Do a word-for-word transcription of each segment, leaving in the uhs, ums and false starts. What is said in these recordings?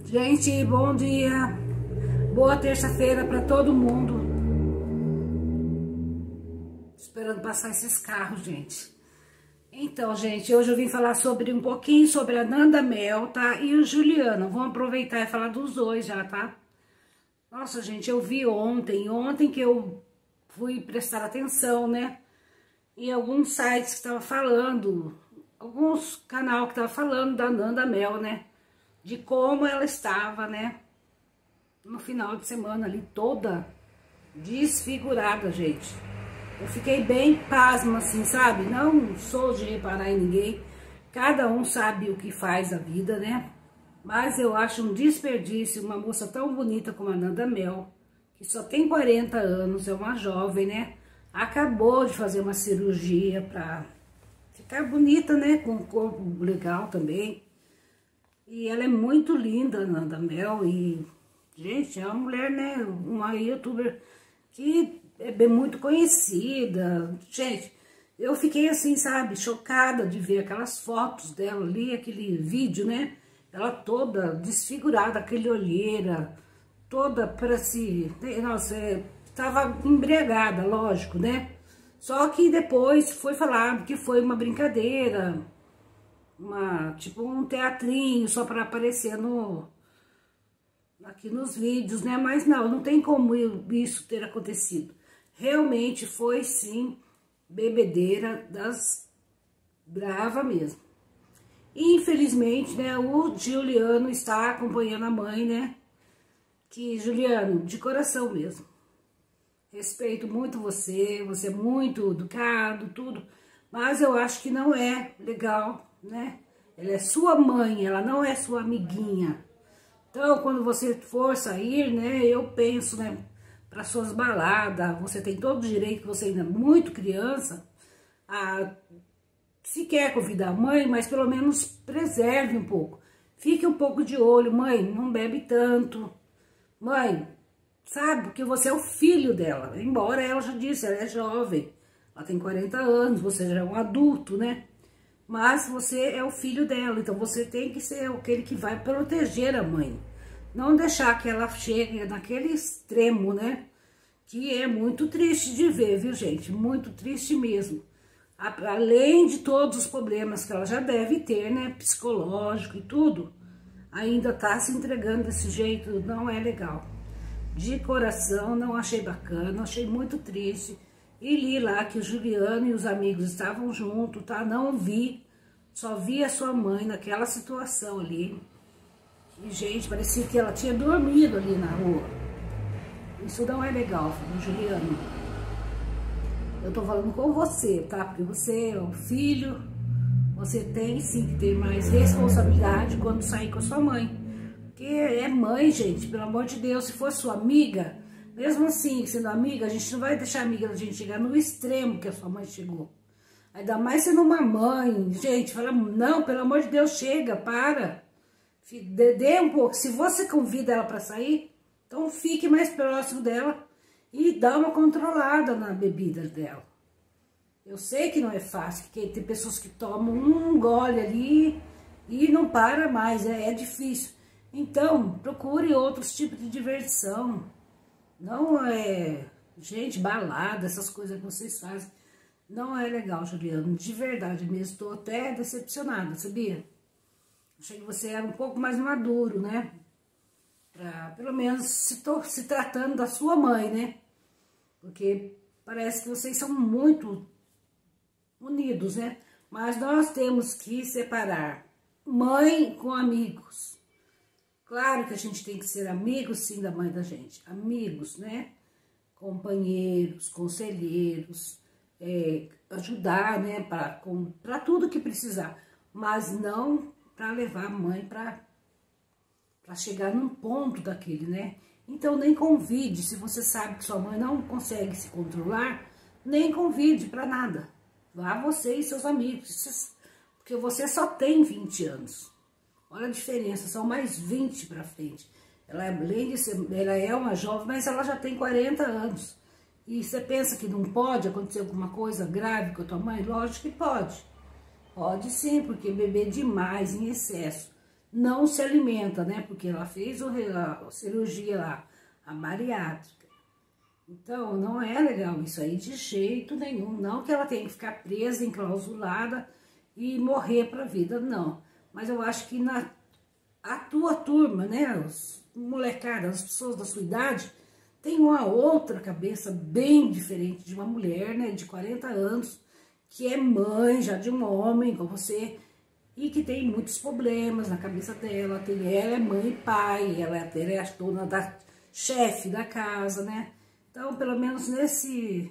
Gente, bom dia, boa terça-feira para todo mundo. Esperando passar esses carros, gente. Então, gente, hoje eu vim falar sobre um pouquinho sobre a Nanda Mel, tá? E o Juliano. Vamos aproveitar e falar dos dois já, tá? Nossa, gente, eu vi ontem, ontem que eu fui prestar atenção, né? Em alguns sites que estavam falando, alguns canal que estavam falando da Nanda Mel, né? De como ela estava, né? No final de semana ali, toda desfigurada, gente. Eu fiquei bem pasma, assim, sabe? Não sou de reparar em ninguém. Cada um sabe o que faz a vida, né? Mas eu acho um desperdício uma moça tão bonita como a Nanda Mel, que só tem quarenta anos, é uma jovem, né? Acabou de fazer uma cirurgia pra ficar bonita, né? Com um corpo legal também. E ela é muito linda, a Nanda Mel. E, gente, é uma mulher, né? Uma youtuber que é bem muito conhecida. Gente, eu fiquei assim, sabe, chocada de ver aquelas fotos dela ali, aquele vídeo, né? Ela toda desfigurada, aquele olheira, toda para se... Nossa, é, tava embriagada, lógico, né? Só que depois foi falado que foi uma brincadeira, uma, tipo um teatrinho só para aparecer no... aqui nos vídeos, né? Mas não, não tem como isso ter acontecido. Realmente foi, sim, bebedeira das brava mesmo. E, infelizmente, né, o Juliano está acompanhando a mãe, né? Que, Juliano, de coração mesmo. Respeito muito você, você é muito educado, tudo. Mas eu acho que não é legal, né? Ela é sua mãe, ela não é sua amiguinha. Então, quando você for sair, né, eu penso, né, para suas baladas, você tem todo o direito, você ainda é muito criança, a, se quer convidar a mãe, mas pelo menos preserve um pouco. Fique um pouco de olho, mãe, não bebe tanto. Mãe, sabe que você é o filho dela, embora ela já disse, ela é jovem, ela tem quarenta anos, você já é um adulto, né? Mas você é o filho dela, então você tem que ser aquele que vai proteger a mãe. Não deixar que ela chegue naquele extremo, né? Que é muito triste de ver, viu, gente? Muito triste mesmo. Além de todos os problemas que ela já deve ter, né? Psicológico e tudo, ainda tá se entregando desse jeito, não é legal. De coração, não achei bacana, achei muito triste. E li lá que o Juliano e os amigos estavam juntos, tá? Não vi, só vi a sua mãe naquela situação ali. E, gente, parecia que ela tinha dormido ali na rua. Isso não é legal, Juliano. Eu tô falando com você, tá? Porque você é um filho, você tem sim que ter mais responsabilidade quando sair com a sua mãe. Porque é mãe, gente, pelo amor de Deus, se for sua amiga... Mesmo assim, sendo amiga, a gente não vai deixar a amiga da gente chegar no extremo que a sua mãe chegou. Ainda mais sendo uma mãe, gente, fala, não, pelo amor de Deus, chega, para. Dê um pouco. Se você convida ela para sair, então fique mais próximo dela e dá uma controlada na bebida dela. Eu sei que não é fácil, porque tem pessoas que tomam um gole ali e não para mais, é, é difícil. Então, procure outros tipos de diversão. Não é, gente, balada, essas coisas que vocês fazem, não é legal, Juliano, de verdade mesmo, estou até decepcionada, sabia? Achei que você era um pouco mais maduro, né? Pra, pelo menos, se, tô, se tratando da sua mãe, né? Porque parece que vocês são muito unidos, né? Mas nós temos que separar mãe com amigos. Claro que a gente tem que ser amigos, sim, da mãe da gente. Amigos, né? Companheiros, conselheiros, é, ajudar, né? Para tudo que precisar. Mas não para levar a mãe para chegar num ponto daquele, né? Então, nem convide. Se você sabe que sua mãe não consegue se controlar, nem convide para nada. Vá você e seus amigos. Porque você só tem vinte anos. Olha a diferença, são mais vinte para frente. Ela, além de ser, ela é uma jovem, mas ela já tem quarenta anos. E você pensa que não pode acontecer alguma coisa grave com a tua mãe? Lógico que pode. Pode sim, porque beber demais, em excesso, não se alimenta, né? Porque ela fez a cirurgia lá, a bariátrica. Então, não é legal isso aí de jeito nenhum. Não que ela tenha que ficar presa, enclausulada e morrer pra vida, não. Mas eu acho que na a tua turma, né, os molecadas, as pessoas da sua idade, tem uma outra cabeça bem diferente de uma mulher, né, de quarenta anos, que é mãe já de um homem como você, e que tem muitos problemas na cabeça dela. Tem, ela é mãe e pai, ela, ela é a dona da chefe da casa, né? Então, pelo menos nesse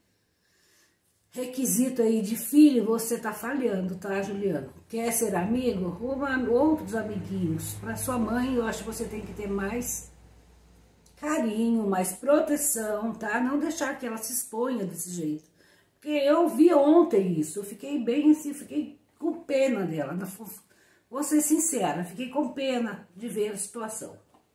requisito aí de filho, você tá falhando, tá, Juliano? Quer ser amigo? Arruma outros amiguinhos. Para sua mãe, eu acho que você tem que ter mais carinho, mais proteção, tá? Não deixar que ela se exponha desse jeito. Porque eu vi ontem isso, eu fiquei bem assim, fiquei com pena dela. Vou ser sincera, fiquei com pena de ver a situação.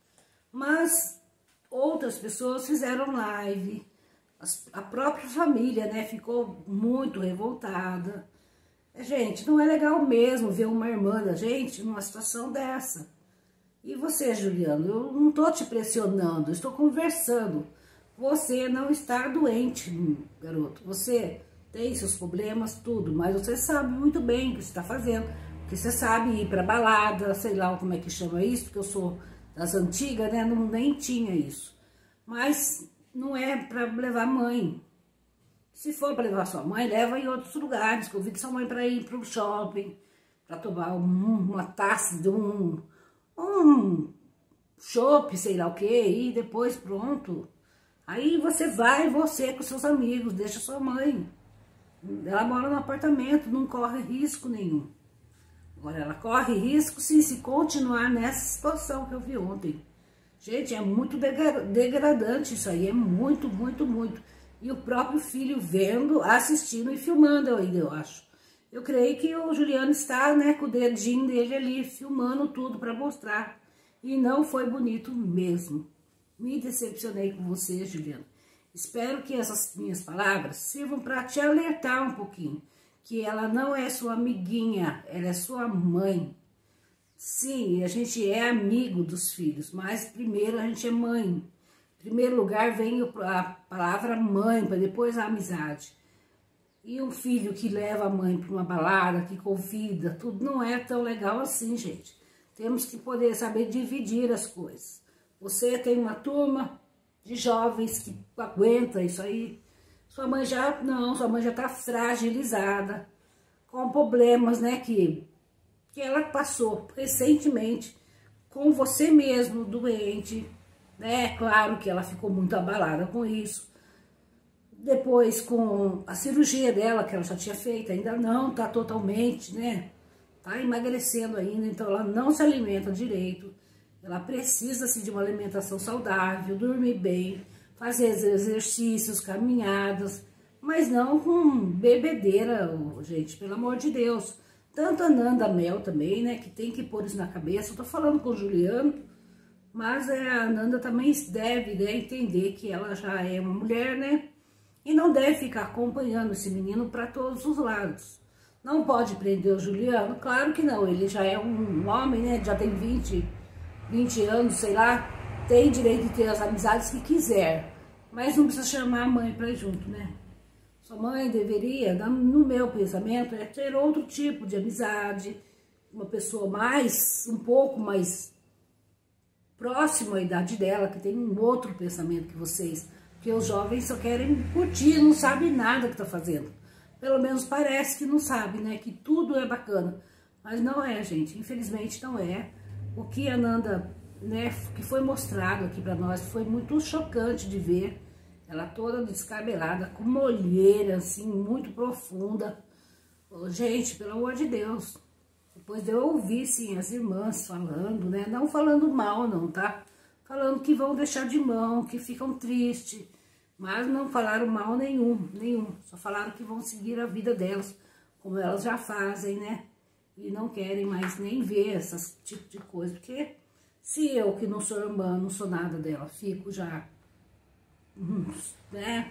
Mas outras pessoas fizeram live, a própria família, né, ficou muito revoltada. Gente, não é legal mesmo ver uma irmã da gente numa situação dessa. E você, Juliano, eu não tô te pressionando, estou conversando. Você não está doente, garoto. Você tem seus problemas, tudo, mas você sabe muito bem o que você está fazendo. Porque você sabe ir pra balada, sei lá como é que chama isso, porque eu sou das antigas, né, não, nem tinha isso. Mas não é para levar mãe. Se for para levar sua mãe, leva em outros lugares. Convide sua mãe para ir para o shopping, para tomar um, uma taça de um, um chopp, sei lá o que, e depois pronto. Aí você vai, você com seus amigos, deixa sua mãe. Ela mora no apartamento, não corre risco nenhum. Agora ela corre risco se, se continuar nessa situação que eu vi ontem. Gente, é muito degradante isso aí, é muito, muito, muito. E o próprio filho vendo, assistindo e filmando ainda, eu acho. Eu creio que o Juliano está, né, com o dedinho dele ali, filmando tudo para mostrar. E não foi bonito mesmo. Me decepcionei com você, Juliano. Espero que essas minhas palavras sirvam para te alertar um pouquinho. Que ela não é sua amiguinha, ela é sua mãe. Sim, a gente é amigo dos filhos, mas primeiro a gente é mãe. Em primeiro lugar vem a palavra mãe, para depois a amizade. E um filho que leva a mãe para uma balada, que convida, tudo não é tão legal assim, gente. Temos que poder saber dividir as coisas. Você tem uma turma de jovens que aguenta isso aí. Sua mãe já, não, sua mãe já está fragilizada, com problemas, né, que... que ela passou recentemente com você mesmo, doente, né? Claro que ela ficou muito abalada com isso. Depois com a cirurgia dela, que ela já tinha feito, ainda não tá totalmente, né? Tá emagrecendo ainda, então ela não se alimenta direito. Ela precisa, assim, de uma alimentação saudável, dormir bem, fazer exercícios, caminhadas, mas não com bebedeira, gente, pelo amor de Deus. Tanto a Nanda Mel também, né, que tem que pôr isso na cabeça. Eu tô falando com o Juliano, mas é, a Nanda também deve, né, entender que ela já é uma mulher, né, e não deve ficar acompanhando esse menino para todos os lados. Não pode prender o Juliano? Claro que não, ele já é um homem, né, já tem vinte, vinte anos, sei lá, tem direito de ter as amizades que quiser, mas não precisa chamar a mãe para ir junto, né? Sua mãe deveria, no meu pensamento, é ter outro tipo de amizade, uma pessoa mais, um pouco mais próxima à idade dela, que tem um outro pensamento que vocês, porque os jovens só querem curtir, não sabem nada que tá fazendo. Pelo menos parece que não sabe, né, que tudo é bacana, mas não é, gente, infelizmente não é. O que a Nanda, né, que foi mostrado aqui para nós, foi muito chocante de ver. Ela toda descabelada, com uma olheira, assim, muito profunda. Oh, gente, pelo amor de Deus. Depois de eu ouvir, sim, as irmãs falando, né? Não falando mal, não, tá? Falando que vão deixar de mão, que ficam tristes. Mas não falaram mal nenhum, nenhum. Só falaram que vão seguir a vida delas, como elas já fazem, né? E não querem mais nem ver esse tipo de coisa. Porque se eu, que não sou irmã, não sou nada dela, fico já... né,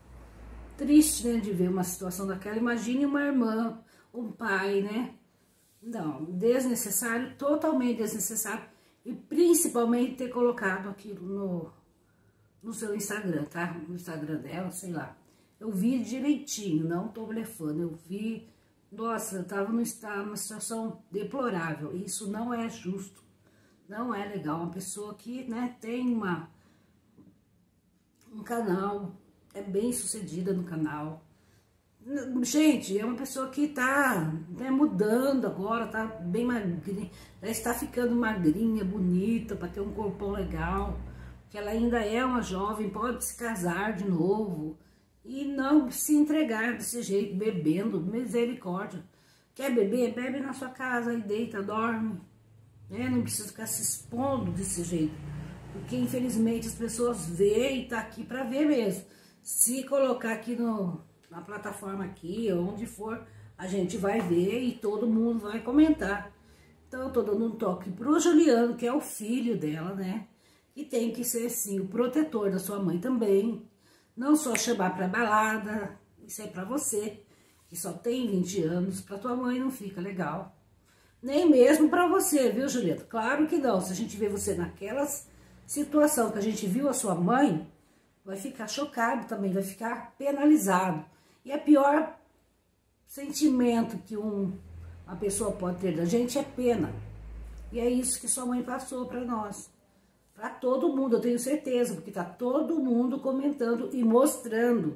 triste, né, de ver uma situação daquela. Imagine uma irmã, um pai, né, Não, desnecessário, totalmente desnecessário. E principalmente ter colocado aquilo no, no seu Instagram, tá? No Instagram dela, sei lá. Eu vi direitinho, não tô blefando, eu vi... Nossa, eu tava numa situação deplorável. Isso não é justo, não é legal. Uma pessoa que, né, tem uma, um canal, é bem sucedida no canal. Gente, é uma pessoa que tá, né, mudando agora, tá bem magrinha, já está ficando magrinha, bonita, para ter um corpão legal. Que ela ainda é uma jovem, pode se casar de novo. E não se entregar desse jeito, bebendo, misericórdia. Quer beber? Bebe na sua casa, aí deita, dorme. Né? Não precisa ficar se expondo desse jeito. Porque, infelizmente, as pessoas veem e tá aqui para ver mesmo. Se colocar aqui no, na plataforma aqui, onde for, a gente vai ver e todo mundo vai comentar. Então, eu tô dando um toque pro Juliano, que é o filho dela, né? E tem que ser, sim, o protetor da sua mãe também. Não só chamar pra balada, isso é pra você, que só tem vinte anos, pra tua mãe não fica legal. Nem mesmo pra você, viu, Julieta? Claro que não, se a gente vê você naquela situação que a gente viu a sua mãe, vai ficar chocado também, vai ficar penalizado. E é pior sentimento que um, uma pessoa pode ter da gente é pena. E é isso que sua mãe passou pra nós. Para todo mundo, eu tenho certeza, porque tá todo mundo comentando e mostrando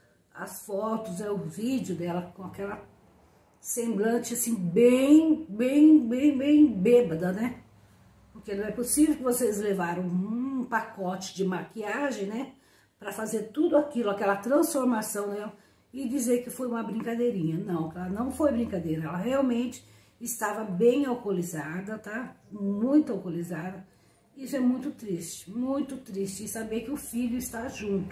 as fotos, é o vídeo dela com aquela semblante assim, bem, bem, bem, bem bêbada, né? Porque não é possível que vocês levaram um pacote de maquiagem, né? Para fazer tudo aquilo, aquela transformação nela e dizer que foi uma brincadeirinha. Não, ela não foi brincadeira, ela realmente estava bem alcoolizada, tá? Muito alcoolizada. Isso é muito triste, muito triste, e saber que o filho está junto.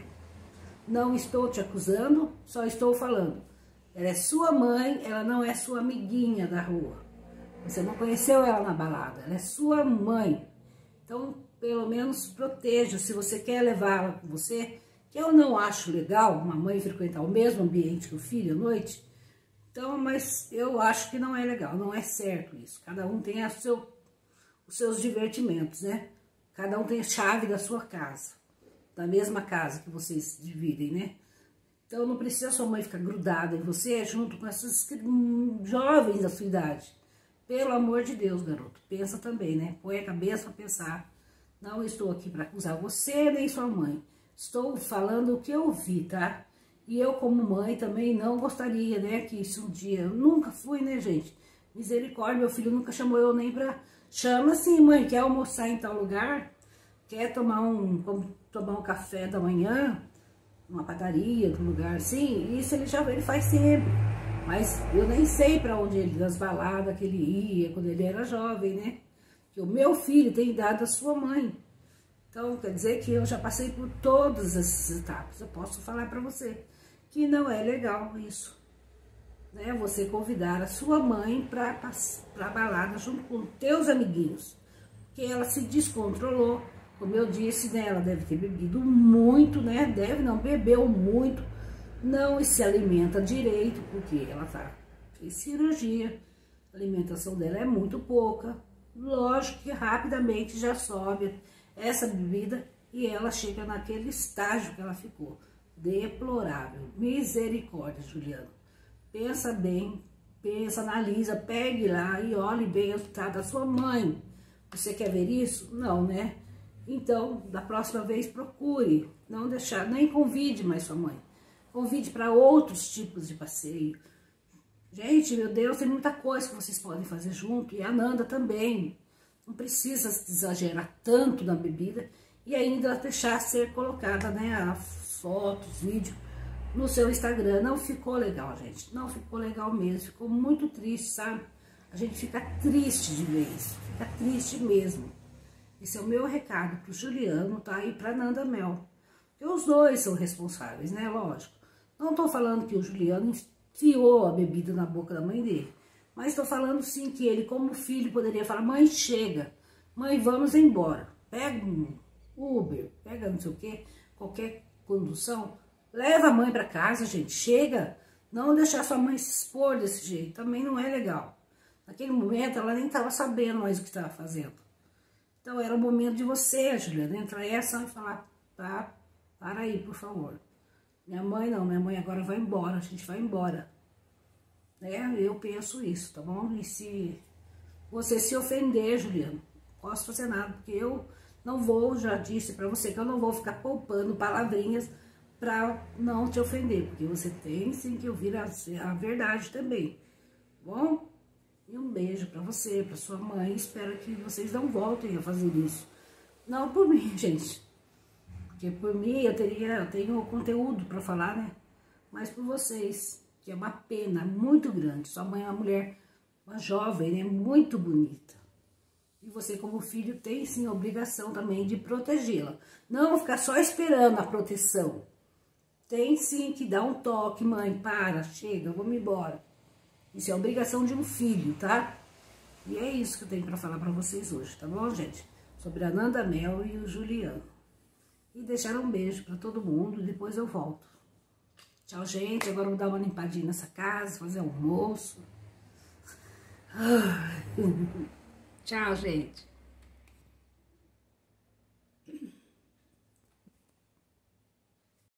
Não estou te acusando, só estou falando. Ela é sua mãe, ela não é sua amiguinha da rua. Você não conheceu ela na balada, ela é sua mãe. Então, pelo menos proteja, se você quer levá-la com você, que eu não acho legal uma mãe frequentar o mesmo ambiente que o filho à noite. Então, mas eu acho que não é legal, não é certo isso. Cada um tem a seu, os seus divertimentos, né? Cada um tem a chave da sua casa, da mesma casa que vocês dividem, né? Então não precisa sua mãe ficar grudada em você junto com essas jovens da sua idade. Pelo amor de Deus, garoto, pensa também, né? Põe a cabeça para pensar. Não estou aqui para acusar você nem sua mãe. Estou falando o que eu vi, tá? E eu como mãe também não gostaria, né? Que isso um dia... Eu nunca fui, né, gente? Misericórdia, meu filho nunca chamou eu nem pra... Chama assim, mãe, quer almoçar em tal lugar? Quer tomar um, tomar um café da manhã? Uma padaria, um lugar assim? Isso ele já ele faz sempre. Mas eu nem sei pra onde ele, das baladas que ele ia, quando ele era jovem, né? Que o meu filho tem idade da sua mãe. Então, quer dizer que eu já passei por todas essas etapas. Eu posso falar pra você que não é legal isso. Né, você convidar a sua mãe para a balada junto com teus amiguinhos, que ela se descontrolou, como eu disse, né, ela deve ter bebido muito, né, deve não, bebeu muito, não se alimenta direito, porque ela tá, fez cirurgia, a alimentação dela é muito pouca, lógico que rapidamente já sobe essa bebida e ela chega naquele estágio que ela ficou, deplorável, misericórdia, Juliano. Pensa bem, pensa, analisa, pegue lá e olhe bem o estado da sua mãe. Você quer ver isso? Não, né? Então, da próxima vez, procure. Não deixar, nem convide mais sua mãe. Convide para outros tipos de passeio. Gente, meu Deus, tem muita coisa que vocês podem fazer junto. E a Nanda também. Não precisa exagerar tanto na bebida. E ainda deixar ser colocada, né? As fotos, vídeo no seu Instagram. Não ficou legal, gente. Não ficou legal mesmo. Ficou muito triste, sabe? A gente fica triste de ver isso. Fica triste mesmo. Esse é o meu recado pro Juliano, tá? E pra Nanda Mel. Porque os dois são responsáveis, né? Lógico. Não tô falando que o Juliano enfiou a bebida na boca da mãe dele. Mas tô falando sim que ele, como filho, poderia falar: mãe, chega. Mãe, vamos embora. Pega um Uber, pega não sei o quê, qualquer condução. Leva a mãe pra casa, gente. Chega. Não deixar sua mãe se expor desse jeito. Também não é legal. Naquele momento, ela nem estava sabendo mais o que estava fazendo. Então, era o momento de você, Juliana, entrar em ação e falar, tá, para aí, por favor. Minha mãe não, minha mãe agora vai embora, a gente vai embora. Né? Eu penso isso, tá bom? E se você se ofender, Juliana, não posso fazer nada, porque eu não vou, já disse pra você que eu não vou ficar poupando palavrinhas pra não te ofender, porque você tem sim que ouvir a, a verdade também, tá bom? E um beijo pra você, pra sua mãe, espero que vocês não voltem a fazer isso. Não por mim, gente, porque por mim eu teria, eu tenho conteúdo pra falar, né? Mas por vocês, que é uma pena muito grande. Sua mãe é uma mulher, uma jovem, né? Muito bonita. E você, como filho, tem sim a obrigação também de protegê-la. Não ficar só esperando a proteção. Tem sim que dar um toque, mãe, para, chega, vamos embora. Isso é a obrigação de um filho, tá? E é isso que eu tenho pra falar pra vocês hoje, tá bom, gente? Sobre a Nanda Mel e o Juliano. E deixar um beijo pra todo mundo, depois eu volto. Tchau, gente. Agora eu vou dar uma limpadinha nessa casa, fazer almoço. Tchau, gente.